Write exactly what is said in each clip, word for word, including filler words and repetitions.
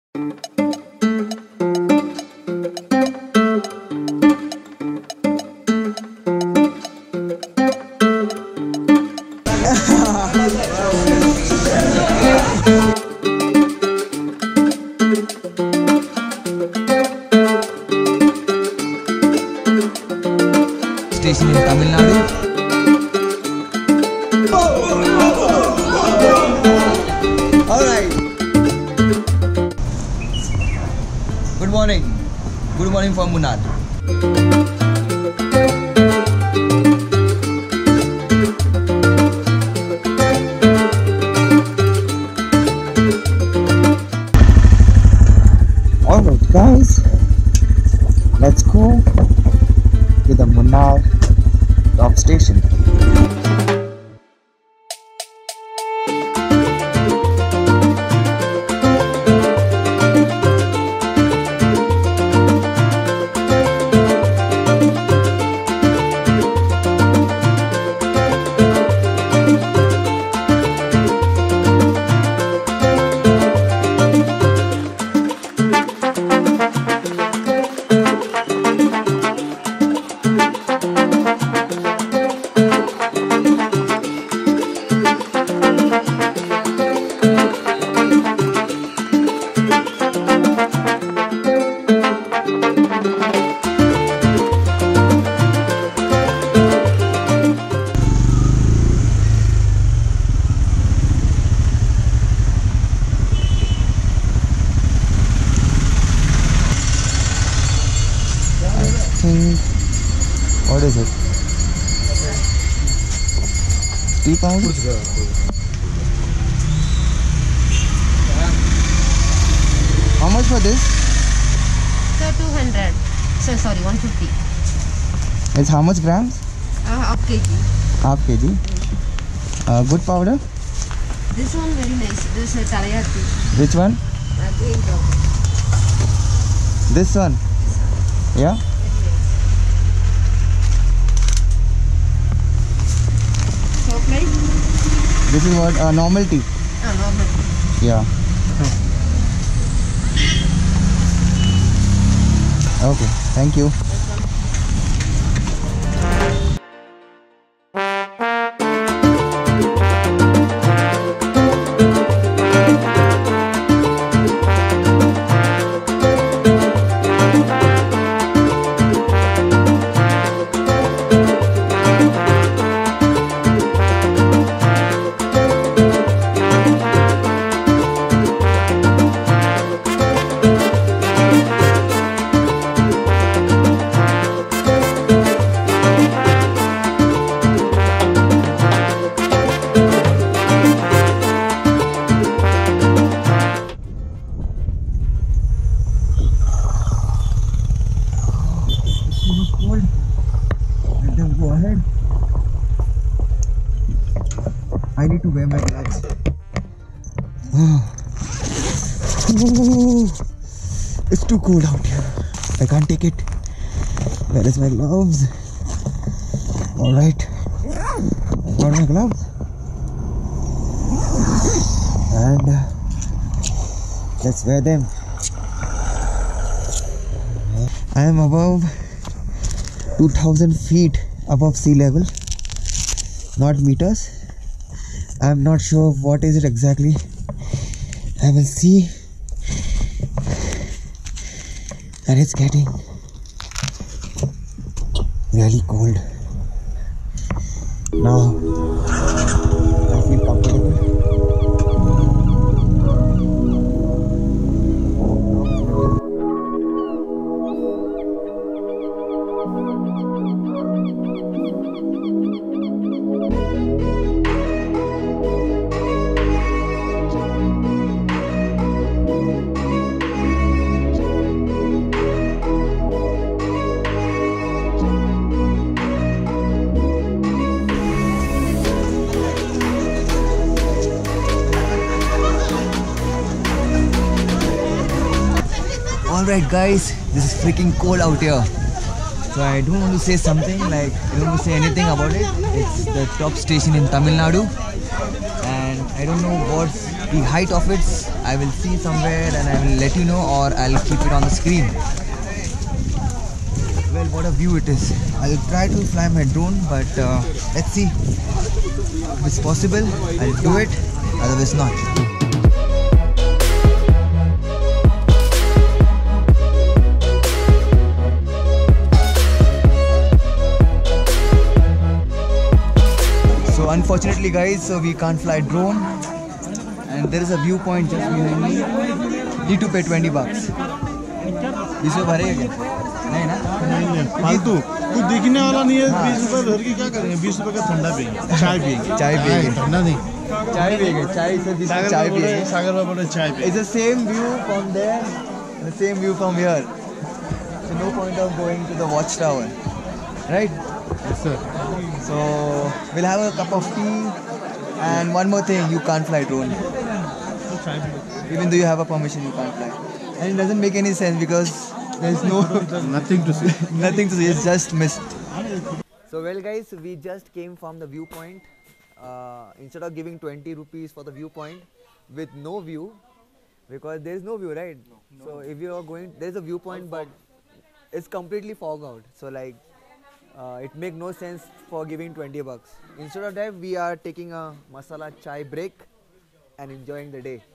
Station in Tamil Nadu. All right. Good morning. Good morning from Munnar. All right, guys. Let's go to the Munnar top station. Think, what is it? Steep house? How much for this? So two hundred. So sorry, one fifty. It's how much grams? Uh, half kg. Half kg. Uh, good powder? This one very nice. This is Talayati. Which one? Uh, green top. This one? Yeah? Chocolate? This is what? Uh, normal tea? Uh, normal. Yeah. Okay, thank you. Cold. Let them go ahead. I need to wear my gloves. It's too cold out here. I can't take it. Where is my gloves? All right. I got my gloves. And uh, let's wear them. I am above two thousand feet above sea level, not meters. I am not sure what is it exactly. I will see. And it's getting really cold. Now I feel comfortable. Alright guys, this is freaking cold out here. So I don't want to say something like, I don't want to say anything about it. It's the top station in Tamil Nadu. And I don't know what's The height of it I will see somewhere and I will let you know, or I'll keep it on the screen. Well, what a view it is. I'll try to fly my drone, but uh, let's see. If it's possible, I'll do it, otherwise not. So unfortunately guys, so we can't fly drone, and there is a viewpoint just behind me. Need to pay twenty bucks. बीस रुपये भरेगा क्या? नहीं ना? नहीं नहीं फालतू कुछ दिखने वाला नहीं है। बीस रुपये भर के क्या करेंगे? बीस रुपये का ठंडा पिएंगे, चाय पिएंगे, चाय पिएंगे, ठंडा नहीं, चाय पिएंगे, चाय से बीस में चाय पिएंगे। सागर बाबा बोले चाय पिएंगे। It's the same view from there, and the same view from here. So no point of going to the watchtower, right? Yes sir. So we'll have a cup of tea, and one more thing: you can't fly drone. Even though you have a permission, you can't fly. And it doesn't make any sense because there's no nothing to see. Nothing to see. It's just mist. So well, guys, we just came from the viewpoint. Uh, instead of giving twenty rupees for the viewpoint with no view, because there's no view, right? No, no. So if you are going, there's a viewpoint, but it's completely fog out. So like, uh, it make no sense for giving twenty bucks. Instead of that, we are taking a masala chai break and enjoying the day.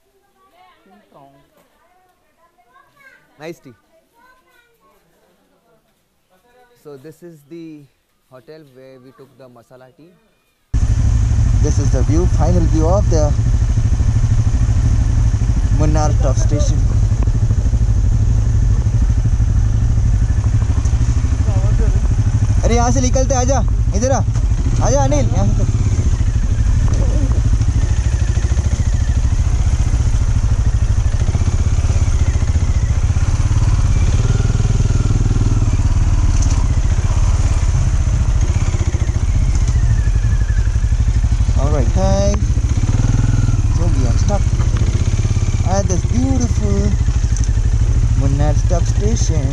Nice tea. So this is the hotel where we took the masala tea. This is the view, final view of the Munnar top station. अरे यहाँ से निकलते, आजा इधर आ, आजा अनिल यहाँ से। Alright guys, so we are stuck at this beautiful Munnar stop station.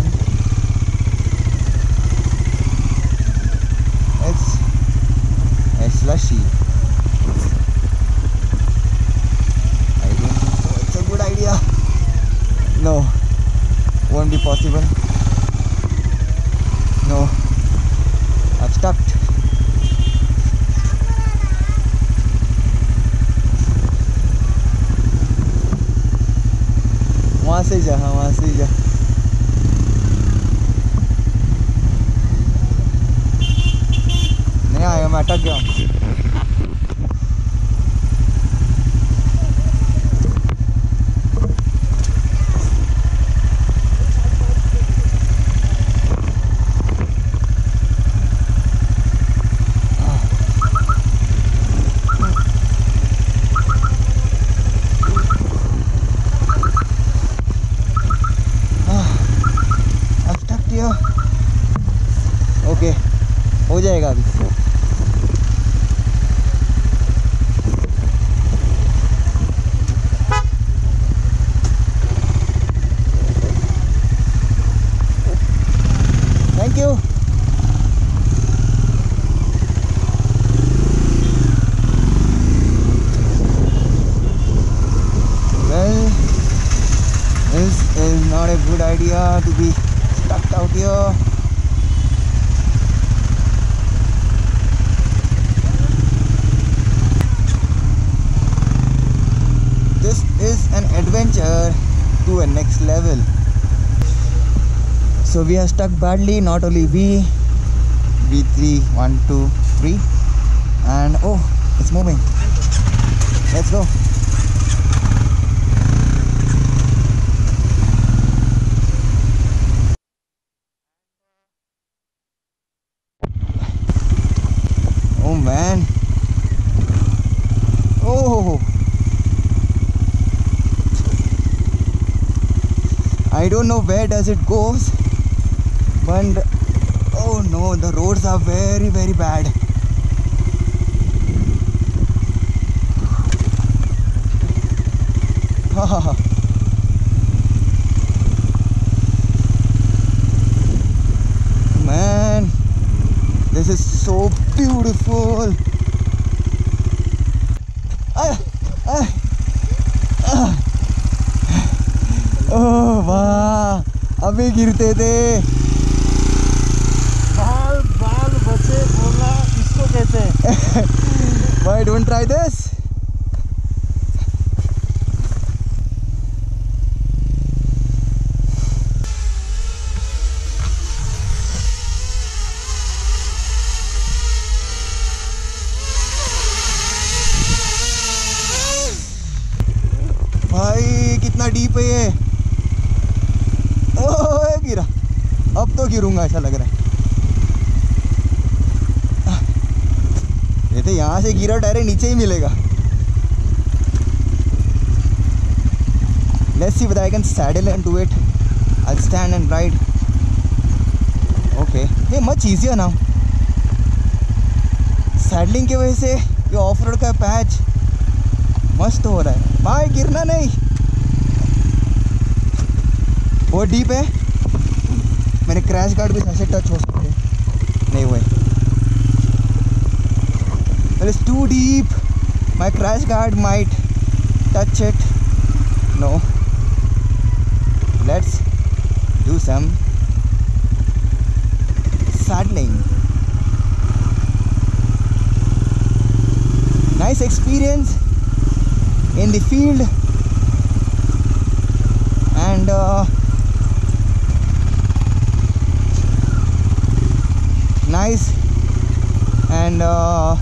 It's a slushy. I don't think so. It's a good idea. No, won't be possible. No, I'm stuck. वहाँ से जा, हाँ वहाँ से जा। नहीं आएगा, मैं अटक गया हूँ। ओके, हो जाएगा अभी। Thank you. Well, this is not a good idea to be stuck out here. This is an adventure to a next level. So we are stuck badly, not only we, V three, one, two, three, and oh, it's moving. Let's go. Oh man. Oh. I don't know where does it goes, but oh no, the roads are very very bad. Man, this is so beautiful. Ah, ah, oh वाह, अभी गिरते थे। बाल बाल बचे बोलना इसको कहते हैं। Why don't try this? भाई कितना डीप है ये। ओह गिरा, अब तो गिरूंगा ऐसा लग रहा है। ये तो यहाँ से गिरा डायरेक्ट नीचे ही मिलेगा। Let's see whether I can saddle and do it. I'll stand and ride. Okay, hey, much easier now. Saddling की वजह से ये ऑफ रोड का पैच मस्त हो रहा है। भाई गिरना नहीं, बहुत डीप है। मेरे क्रैश गार्ड भी ऐसे टच हो सकते नहीं हुए। It is too deep. My crash guard might touch it. No. Let's do some saddling. Nice experience in the field, and uh, nice and uh,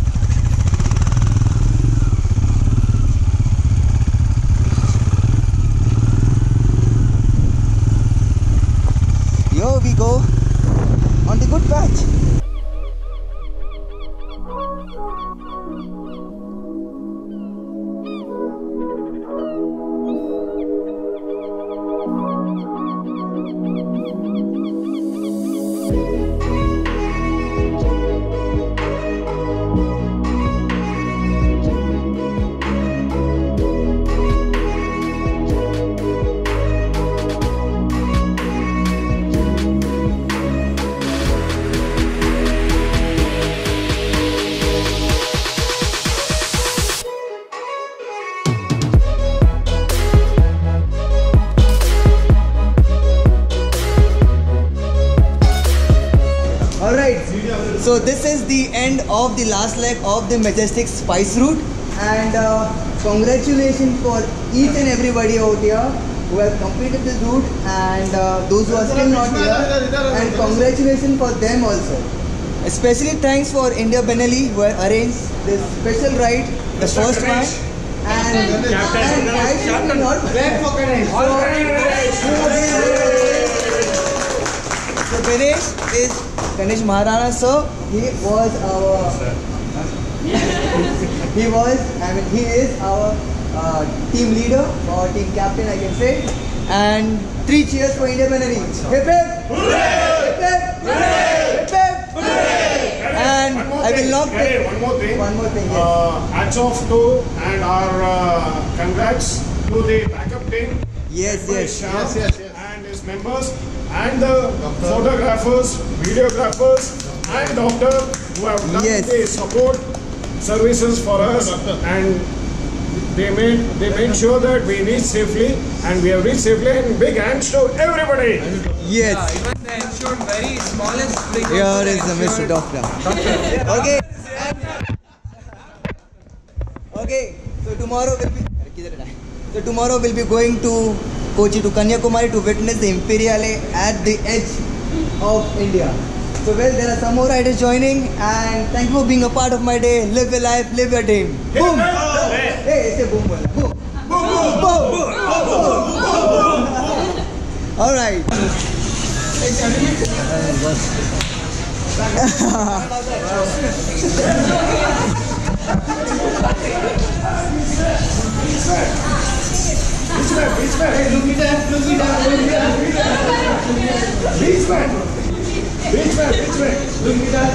here we go on the good patch. So this is the end of the last leg of the Majestic Spice route, and uh, congratulations for each and everybody out here who have completed this route, and uh, those who are still not here, and congratulations for them also. Especially thanks for India Benelli who have arranged this special ride, the first one, and, and I should not clap for Ganesh. So Ganesh is Ganesh Maharana, sir. He was our he was I mean he is our uh, team leader or team captain, I can say. And three cheers for India Benelli. Hip hip! Hooray! Hip hip! Hooray! Hip hip! Hooray! And I will not Hey, one more thing. One more thing. Yes. Uh, hats off to and our uh, congrats to the backup team. Yes, yes, Shyam yes, yes, yes. And his members and the photographers, videographers and doctor who have done Yes. the support services for us, and they made they made sure that we reached safely, and we have reached safely. And big hands to everybody. Yes. Yeah, even they ensured very smallest precautions. Here is the Mister Doctor. Okay. Okay. So tomorrow will be. So tomorrow we'll be going to Kochi to Kanyakumari to witness the Imperiale at the edge of India. So well, there are some more riders joining, and thank you for being a part of my day. Live your life, live your dream. Boom. Hey, say boom, boom, boom, boom, boom, boom. All right. Beachman, beachman, hey, look at that, look at that, look at that, beachman, beachman, beachman, look at that.